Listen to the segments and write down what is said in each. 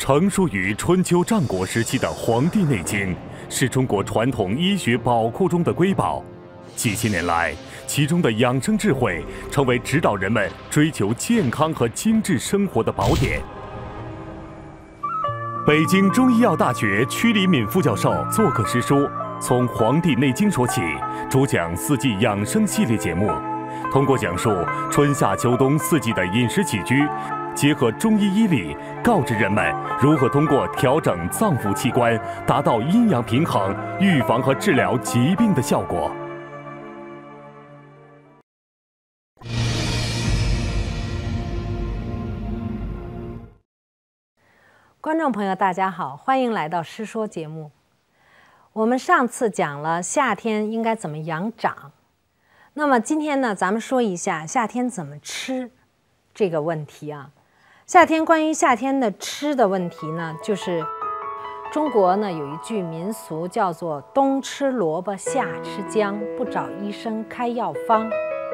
成书于春秋战国时期的《黄帝内经》是中国传统医学宝库中的瑰宝。几千年来，其中的养生智慧成为指导人们追求健康和精致生活的宝典。北京中医药大学曲黎敏副教授做客师书，从《黄帝内经》说起，主讲四季养生系列节目，通过讲述春夏秋冬四季的饮食起居，结合中医医理，告知人们如何通过调整脏腑器官，达到阴阳平衡，预防和治疗疾病的效果。 观众朋友，大家好，欢迎来到师说节目。我们上次讲了夏天应该怎么养长，那么今天呢，咱们说一下夏天怎么吃这个问题啊。关于夏天的吃的问题呢，就是中国呢有一句民俗叫做“冬吃萝卜夏吃姜，不找医生开药方”。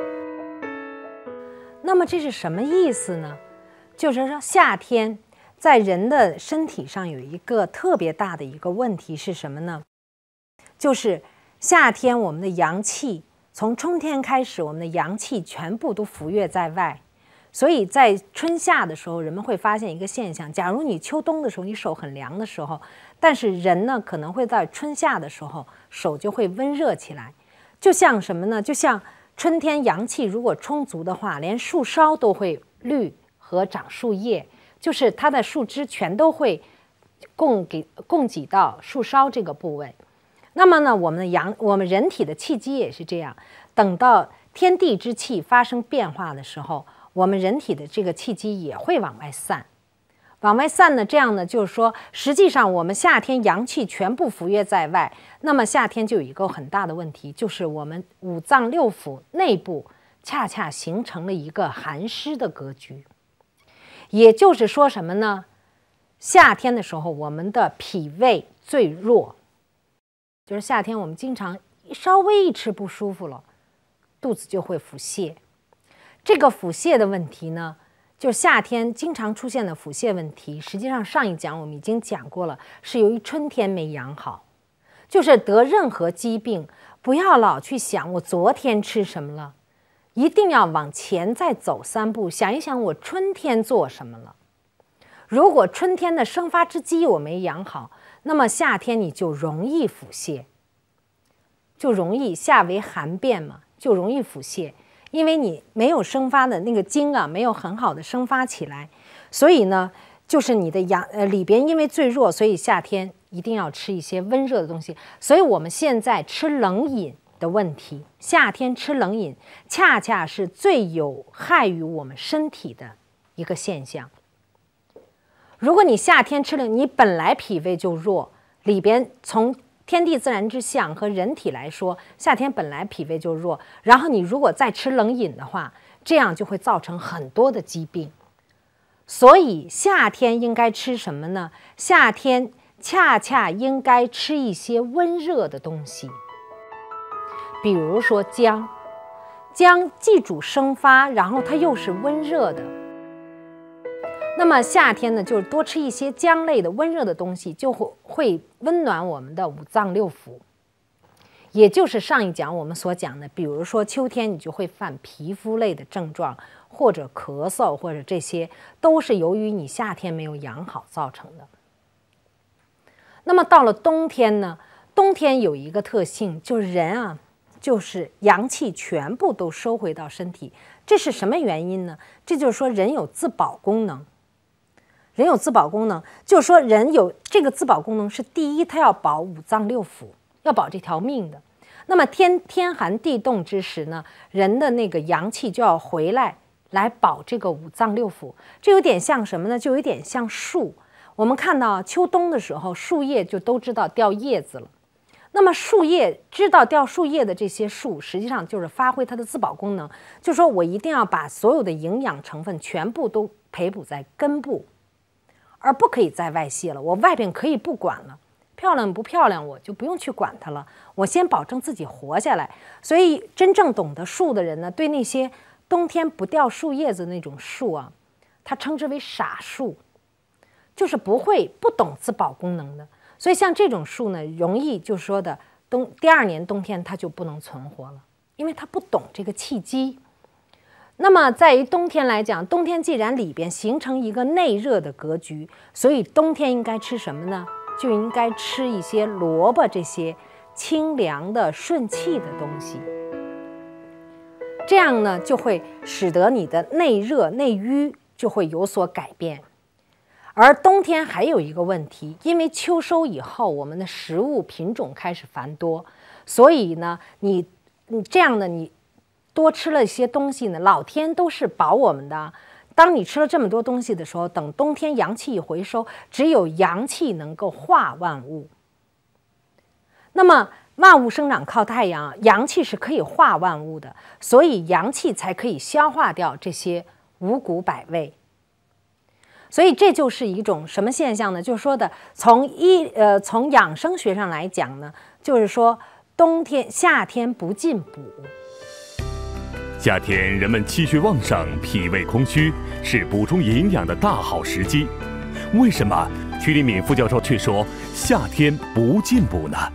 那么这是什么意思呢？就是说夏天在人的身体上有一个特别大的一个问题是什么呢？就是夏天我们的阳气，从春天开始，我们的阳气全部都浮跃在外。所以在春夏的时候，人们会发现一个现象，假如你秋冬的时候你手很凉的时候，但是人呢可能会在春夏的时候手就会温热起来。就像什么呢？就像春天阳气如果充足的话，连树梢都会绿和长树叶，就是它的树枝全都会供给到树梢这个部位。那么呢，我们人体的气机也是这样，等到天地之气发生变化的时候，我们人体的这个气机也会往外散。往外散呢，这样呢，就是说，实际上我们夏天阳气全部浮跃在外，那么夏天就有一个很大的问题，就是我们五脏六腑内部恰恰形成了一个寒湿的格局。也就是说什么呢？夏天的时候，我们的脾胃最弱，就是夏天我们经常稍微一吃不舒服了，肚子就会腹泻。这个腹泻的问题呢，就是夏天经常出现的腹泻问题，实际上上一讲我们已经讲过了，是由于春天没养好。就是得任何疾病，不要老去想我昨天吃什么了，一定要往前再走3步，想一想我春天做什么了。如果春天的生发之机我没养好，那么夏天你就容易腹泻，就容易夏为寒变嘛，就容易腹泻。因为你没有生发的那个精啊，没有很好的生发起来，所以呢，就是你的里边因为最弱，所以夏天一定要吃一些温热的东西。所以我们现在吃冷饮的问题，夏天吃冷饮恰恰是最有害于我们身体的一个现象。如果你夏天吃冷，你本来脾胃就弱，里边从天地自然之象和人体来说，夏天本来脾胃就弱，然后你如果再吃冷饮的话，这样就会造成很多的疾病。所以夏天应该吃什么呢？夏天恰恰应该吃一些温热的东西，比如说姜。姜既主生发，然后它又是温热的。那么夏天呢，就是多吃一些姜类的温热的东西，就会温暖我们的五脏六腑。也就是上一讲我们所讲的，比如说秋天你就会犯皮肤类的症状，或者咳嗽，或者这些都是由于你夏天没有养好造成的。那么到了冬天呢，冬天有一个特性，就是人啊，就是阳气全部都收回到身体。这是什么原因呢？这就是说人有自保功能。人有自保功能，就是说人有这个自保功能是第一，他要保五脏六腑，要保这条命的。那么天寒地冻之时呢，人的那个阳气就要回来保这个五脏六腑。这有点像什么呢？就有点像树。我们看到秋冬的时候，树叶就都知道掉叶子了。那么树叶知道掉树叶的这些树，实际上就是发挥它的自保功能，就是说我一定要把所有的营养成分全部都培补在根部，而不可以在外泄了。我外边可以不管了，漂亮不漂亮我就不用去管它了，我先保证自己活下来。所以真正懂得树的人呢，对那些冬天不掉树叶子的那种树啊，他称之为傻树。 就是不懂自保功能的。所以像这种树呢，容易就是说的第二年冬天它就不能存活了，因为它不懂这个契机。那么在于冬天来讲，冬天既然里边形成一个内热的格局，所以冬天应该吃什么呢？就应该吃一些萝卜这些清凉的顺气的东西，这样呢就会使得你的内热内瘀就会有所改变。而冬天还有一个问题，因为秋收以后我们的食物品种开始繁多，所以呢你这样的你多吃了一些东西呢，老天都是保我们的。当你吃了这么多东西的时候，等冬天阳气一回收，只有阳气能够化万物。那么万物生长靠太阳，阳气是可以化万物的，所以阳气才可以消化掉这些五谷百味。所以这就是一种什么现象呢？就是说的从养生学上来讲呢，就是说夏天不进补。 夏天人们气血旺盛，脾胃空虚，是补充营养的大好时机。为什么曲黎敏副教授却说夏天不进补呢？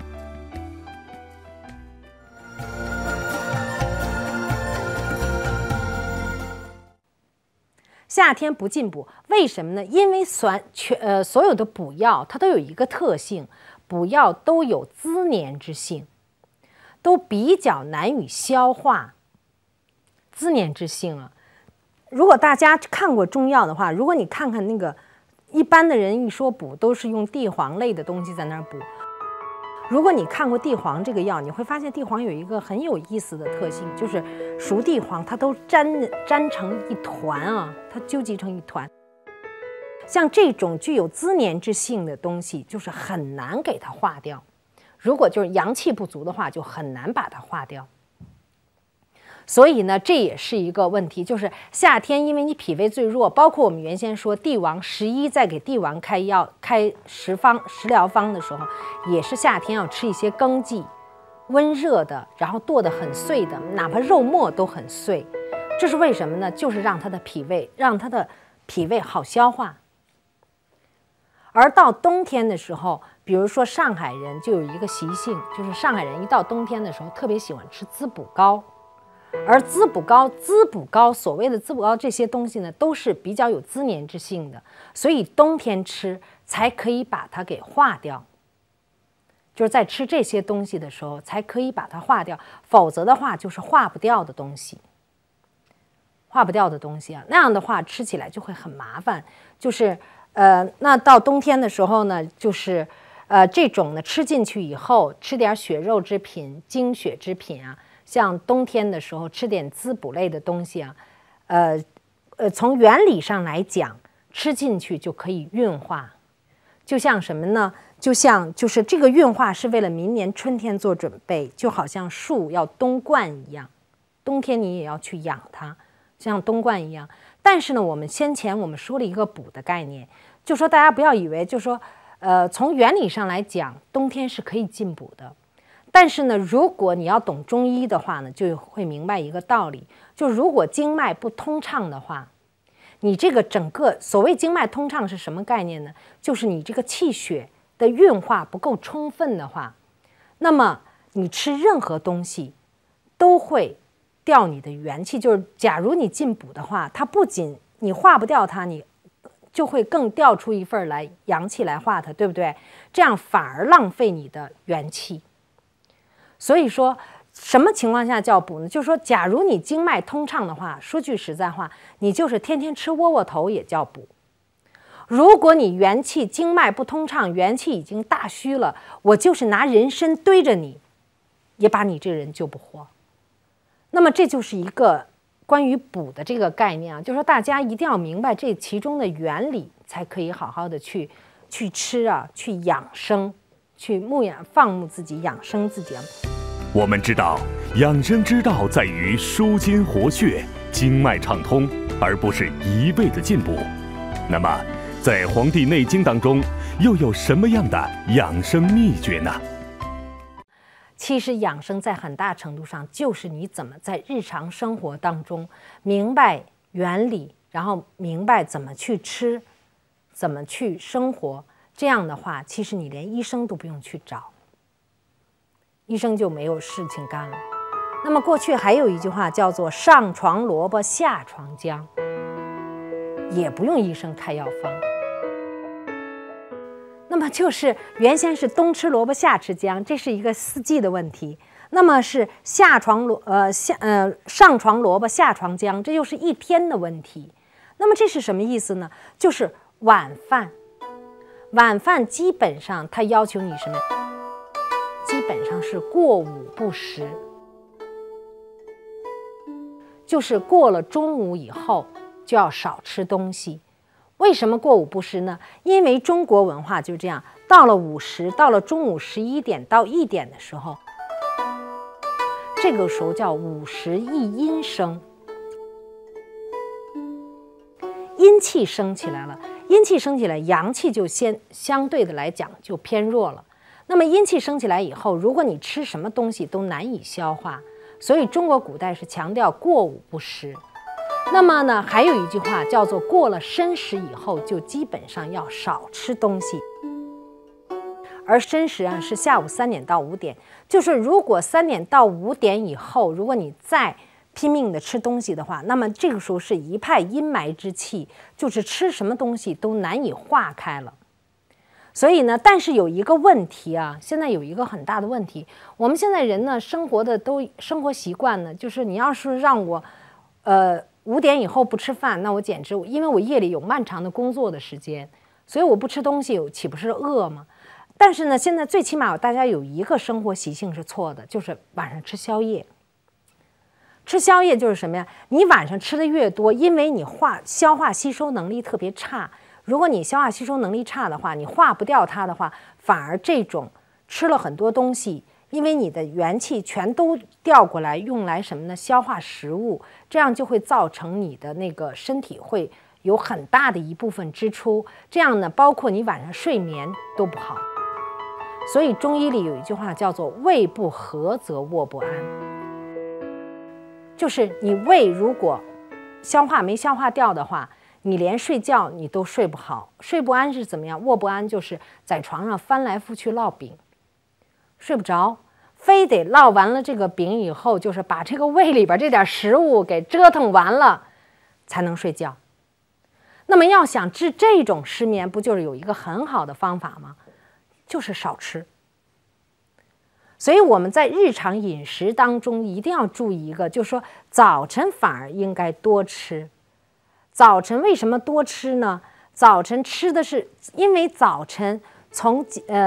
夏天不进补，为什么呢？因为所有的补药它都有一个特性，补药都有滋黏之性，都比较难以消化。滋黏之性啊，如果大家看过中药的话，如果你看看那个一般的人一说补，都是用地黄类的东西在那儿补。如果你看过地黄这个药，你会发现地黄有一个很有意思的特性，就是熟地黄它都粘成一团啊，它纠集成一团。像这种具有滋黏之性的东西，就是很难给它化掉。如果就是阳气不足的话，就很难把它化掉。所以呢，这也是一个问题，就是夏天因为你脾胃最弱，包括我们原先说帝王11在给帝王开药开食疗方的时候，也是夏天要吃一些羹剂，温热的，然后剁得很碎的，哪怕肉末都很碎。这是为什么呢？就是让他的脾胃好消化。而到冬天的时候，比如说上海人就有一个习性，就是上海人一到冬天的时候特别喜欢吃滋补膏。而滋补膏，所谓的滋补膏这些东西呢，都是比较有滋黏之性的，所以冬天吃才可以把它给化掉。就是在吃这些东西的时候，才可以把它化掉，否则的话就是化不掉的东西。化不掉的东西啊，那样的话吃起来就会很麻烦。就是那到冬天的时候呢，就是这种呢吃进去以后，吃点血肉之品、精血之品啊。像冬天的时候吃点滋补类的东西啊，从原理上来讲，吃进去就可以运化。就像什么呢？就是这个运化是为了明年春天做准备，就好像树要冬灌一样，冬天你也要去养它，像冬灌一样。但是呢，我们先前说了一个补的概念，就说大家不要以为，就说从原理上来讲，冬天是可以进补的。但是呢，如果你要懂中医的话呢，就会明白一个道理，就如果经脉不通畅的话，你这个整个所谓经脉通畅是什么概念呢？就是你这个气血的运化不够充分的话，那么你吃任何东西都会掉你的元气。就是假如你进补的话，它不仅你化不掉它，你就会更调出一份来阳气来化它，对不对？这样反而浪费你的元气。所以说什么情况下叫补呢？就是说假如你经脉通畅的话，说句实在话，你就是天天吃窝窝头也叫补。如果你元气经脉不通畅，元气已经大虚了，我就是拿人参堆着你，也把你这个人救不活。那么这就是一个关于补的这个概念啊，就是说大家一定要明白这其中的原理，才可以好好的去吃啊，去养生，去放牧自己，养生自己啊。 我们知道，养生之道在于舒筋活血、经脉畅通，而不是一味的进补。那么，在《黄帝内经》当中，又有什么样的养生秘诀呢？ 其实养生在很大程度上就是你怎么在日常生活当中明白原理，然后明白怎么去吃， 怎么去生活，这样的话，其实你连医生都不用去找，医生就没有事情干了。那么过去还有一句话叫做上床萝卜下床姜，也不用医生开药方。那么就是原先是冬吃萝卜夏吃姜，这是一个四季的问题。那么是上床萝卜下床姜，这又是一天的问题。那么这是什么意思呢？就是晚饭基本上它要求你什么？基本上是过午不食，就是过了中午以后就要少吃东西。为什么过午不食呢？因为中国文化就这样，到了午时，到了中午11点到1点的时候，这个时候叫午时一阴生，阴气升起来了，阴气升起来，阳气就相对的来讲就偏弱了。那么阴气升起来以后，如果你吃什么东西都难以消化，所以中国古代是强调过午不食。那么呢，还有一句话叫做过了申时以后，就基本上要少吃东西。而申时啊是下午3点到5点，就是如果3点到5点以后，如果你再拼命的吃东西的话，那么这个时候是一派阴霾之气，就是吃什么东西都难以化开了。所以呢，但是有一个问题啊，现在有一个很大的问题，我们现在人呢生活习惯呢，就是你要是让我5点以后不吃饭，那我简直，因为我夜里有漫长的工作的时间，所以我不吃东西岂不是饿吗？但是呢，现在最起码大家有一个生活习性是错的，就是晚上吃宵夜。吃宵夜就是什么呀？你晚上吃的越多，因为你消化吸收能力特别差，如果你消化吸收能力差的话，你化不掉它的话，反而这种吃了很多东西，因为你的元气全都调过来用来什么呢？消化食物，这样就会造成你的那个身体会有很大的一部分支出，这样呢，包括你晚上睡眠都不好。所以中医里有一句话叫做胃不和则卧不安，就是你胃如果没消化掉的话，你连睡觉你都睡不好。睡不安是怎么样？卧不安就是在床上翻来覆去烙饼，睡不着，非得烙完了这个饼以后，就是把这个胃里边这点食物给折腾完了才能睡觉。那么要想治这种失眠，不就是有一个很好的方法吗？就是少吃。所以我们在日常饮食当中一定要注意一个，就是说早晨反而应该多吃。早晨为什么多吃呢？早晨吃的是，因为早晨从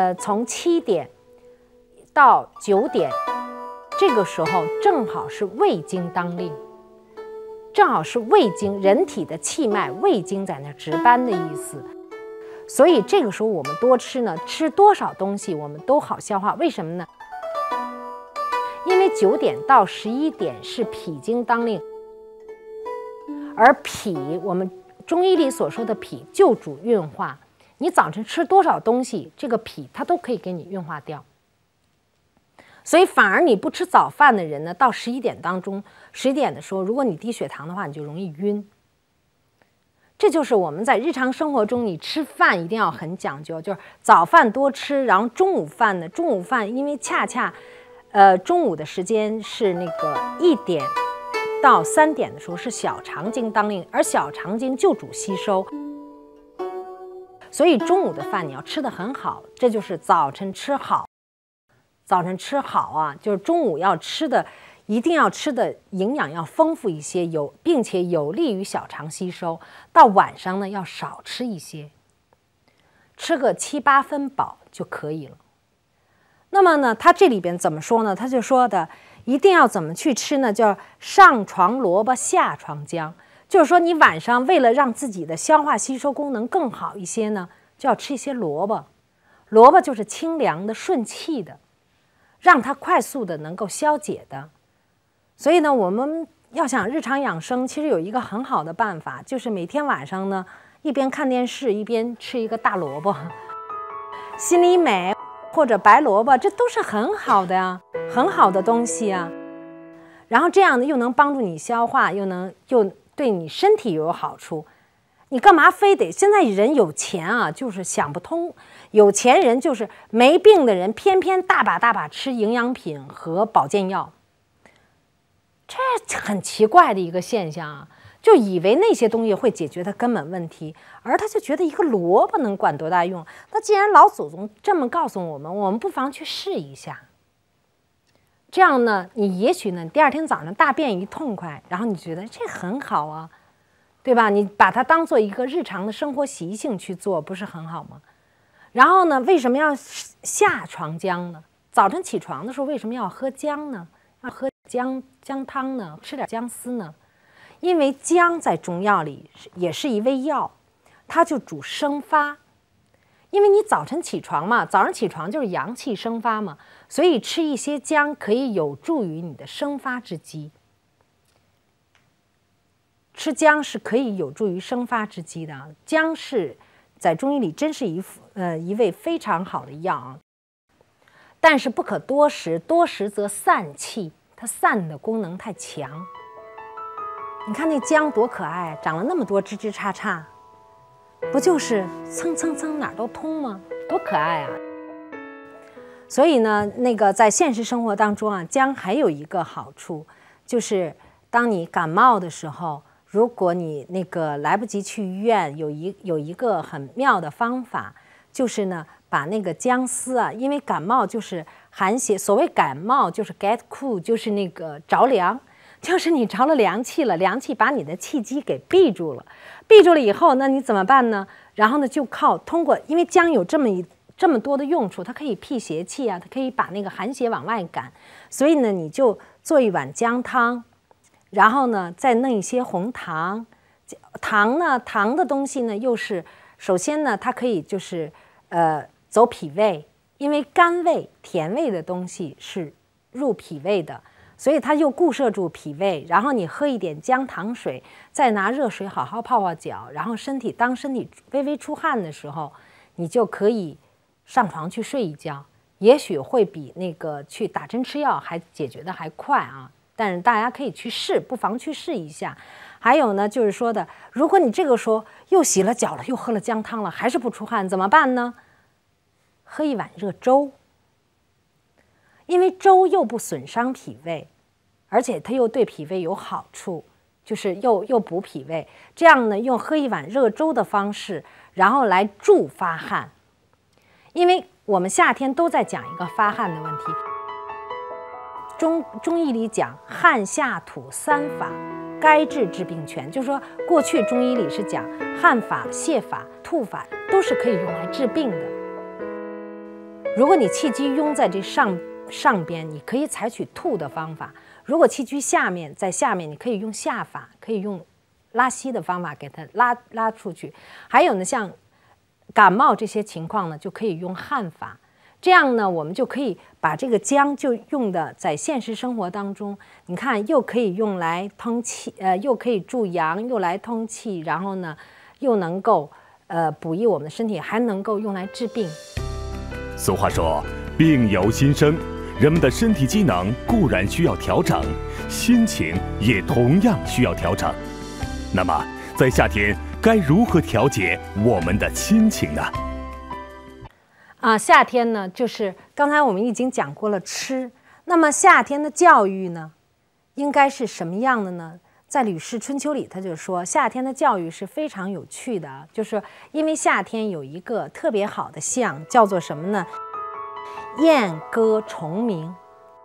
7点到9点，这个时候正好是胃经当令，正好是胃经，人体的气脉胃经在那值班的意思。所以这个时候我们多吃呢，吃多少东西我们都好消化。为什么呢？因为9点到11点是脾经当令，而脾，我们中医里所说的脾就主运化。你早晨吃多少东西，这个脾它都可以给你运化掉。所以反而你不吃早饭的人呢，到11点的时候，如果你低血糖的话，你就容易晕。这就是我们在日常生活中，你吃饭一定要很讲究，就是早饭多吃，然后中午饭呢，中午饭因为恰恰中午的时间是那个1点到3点的时候是小肠经当令，而小肠经就主吸收，所以中午的饭你要吃得很好，这就是早晨吃好。早晨吃好啊，就是中午要吃的，一定要吃的营养要丰富一些，并且有利于小肠吸收。到晚上呢，要少吃一些，吃个7、8分饱就可以了。那么呢，他这里边怎么说呢？他就说的一定要怎么去吃呢？叫上床萝卜下床姜，就是说你晚上为了让自己的消化吸收功能更好一些呢，就要吃一些萝卜。萝卜就是清凉的、顺气的，让它快速的能够消解的。所以呢，我们要想日常养生，其实有一个很好的办法，就是每天晚上呢，一边看电视一边吃一个大萝卜，心里美或者白萝卜，这都是很好的呀，很好的东西啊。然后这样呢，又能帮助你消化，又对你身体有好处。 你干嘛非得现在人有钱啊，就是想不通，有钱人就是没病的人，偏偏大把大把吃营养品和保健药，这很奇怪的一个现象啊，就以为那些东西会解决他根本问题，而他就觉得一个萝卜能管多大用。那既然老祖宗这么告诉我们，我们不妨去试一下。这样呢，你也许呢，第二天早上大便一痛快，然后你觉得这很好啊，对吧？你把它当做一个日常的生活习性去做，不是很好吗？然后呢，为什么要下床姜呢？早晨起床的时候为什么要喝姜呢？要喝姜汤呢？吃点姜丝呢？因为姜在中药里也是一味药，它就主生发。因为你早晨起床嘛，早上起床就是阳气生发嘛，所以吃一些姜可以有助于你的生发之机。吃姜是可以有助于生发之机的，姜是在中医里真是一味非常好的药啊。但是不可多食，多食则散气，它散的功能太强。你看那姜多可爱，长了那么多枝枝杈杈。不就是蹭蹭蹭哪儿都通吗？多可爱啊！所以呢，在现实生活当中啊，姜还有一个好处，就是当你感冒的时候，如果你来不及去医院，有一个很妙的方法，就是呢，把那个姜丝啊，因为感冒就是寒邪，所谓感冒就是 get cool， 就是着凉。就是你着了凉气了，凉气把你的气机给闭住了，闭住了以后，那你怎么办呢？然后呢，就靠通过，因为姜有这么多的用处，它可以辟邪气啊，它可以把那个寒邪往外赶，所以呢，你就做一碗姜汤，然后呢，再弄一些红糖，糖的东西呢，又是首先呢，它可以就是走脾胃，因为甘味甜味的东西是入脾胃的。所以它又固摄住脾胃，然后你喝一点姜糖水，再拿热水好好泡泡脚，然后当身体微微出汗的时候，你就可以上床去睡一觉，也许会比去打针吃药还解决的还快啊！但是大家可以去试，不妨去试一下。还有呢，就是说的，如果你这个时候又洗了脚了，又喝了姜汤了，还是不出汗，怎么办呢？喝一碗热粥。因为粥又不损伤脾胃，而且它又对脾胃有好处，就是又补脾胃。这样呢，用喝一碗热粥的方式，然后来助发汗。因为我们夏天都在讲一个发汗的问题，中医里讲汗下土三法，该治病全。就是说，过去中医里是讲汗法、泻法、吐法都是可以用来治病的。如果你气机壅在这上边，你可以采取吐的方法；如果气机在下面，你可以用下法，可以用拉稀的方法给它拉出去。还有呢，像感冒这些情况呢，就可以用汗法。这样呢，我们就可以把这个姜就用的在现实生活当中，你看又可以用来通气，又可以助阳，又来通气，然后呢，又能够补益我们的身体，还能够用来治病。 俗话说，病由心生。人们的身体机能固然需要调整，心情也同样需要调整。那么，在夏天该如何调节我们的心情呢？ 夏天呢，就是刚才我们已经讲过了吃。那么夏天的教育呢，应该是什么样的呢？在《吕氏春秋》里，他就说夏天的教育是非常有趣的，就是因为夏天有一个特别好的象，叫做什么呢？燕歌虫鸣，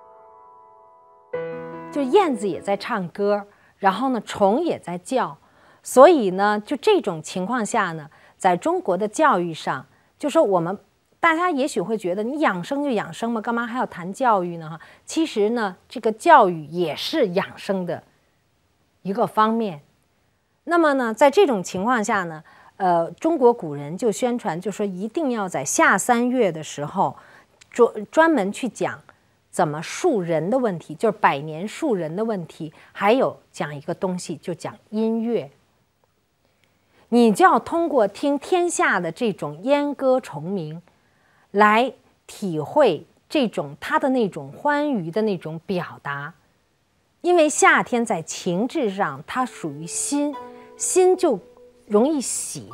就燕子也在唱歌，然后呢，虫也在叫，所以呢，就这种情况下呢，在中国的教育上，就说大家也许会觉得，你养生就养生嘛，干嘛还要谈教育呢？其实呢，这个教育也是养生的一个方面。那么呢，在这种情况下呢，中国古人就宣传，就说一定要在夏3月的时候。专门去讲怎么树人的问题，就是百年树人的问题，还有讲一个东西，就讲音乐。你就要通过听天下的这种燕歌虫鸣，来体会这种它的那种欢愉的那种表达。因为夏天在情志上，它属于心就容易喜，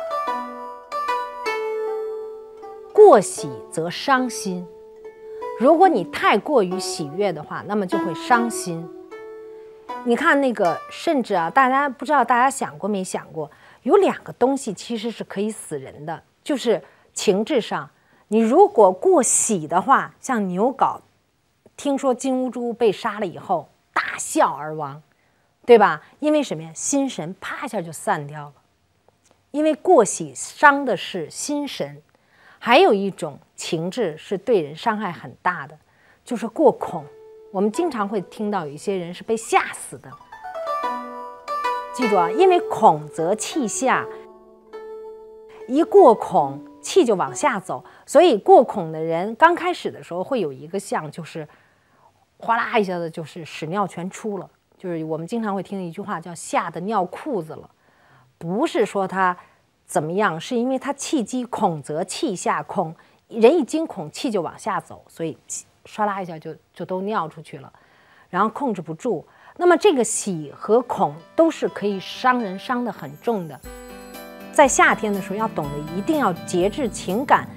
过喜则伤心。如果你太过于喜悦的话，那么就会伤心。你看那个，甚至啊，大家不知道大家想过没想过，有2个东西其实是可以死人的，就是情志上。你如果过喜的话，像牛皋听说金兀术被杀了以后大笑而亡，对吧？因为什么呀？心神啪一下就散掉了。因为过喜伤的是心神。还有一种情志是对人伤害很大的，就是过恐。我们经常会听到有一些人是被吓死的。记住啊，因为恐则气下，一过恐气就往下走，所以过恐的人刚开始的时候会有一个象，就是哗啦一下子就是屎尿全出了，就是我们经常会听一句话叫吓得尿裤子了。不是说他怎么样，是因为他气机恐则气下，恐人一惊恐气就往下走，所以唰啦一下就都尿出去了，然后控制不住。那么这个喜和恐都是可以伤人，伤得很重的。在夏天的时候要懂得一定要节制情感。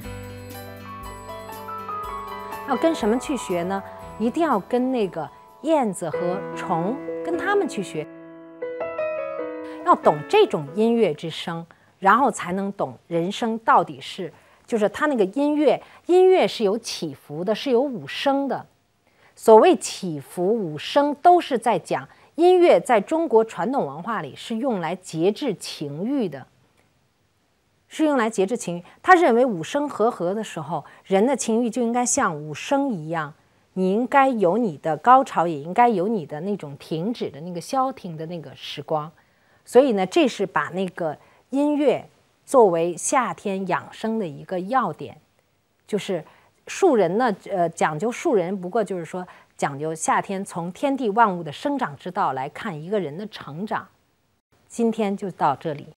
要跟什么去学呢？一定要跟那个燕子和虫，跟他们去学。要懂这种音乐之声，然后才能懂人生到底是，就是它那个音乐是有起伏的，是有五声的。所谓起伏五声，都是在讲音乐在中国传统文化里是用来节制情欲的，是用来节制情欲。他认为五声和合的时候，人的情欲就应该像五声一样，你应该有你的高潮，也应该有你的那种停止的那个消停的那个时光。所以呢，这是把那个音乐作为夏天养生的一个要点，就是树人呢，讲究树人，不过就是说讲究夏天从天地万物的生长之道来看一个人的成长。今天就到这里。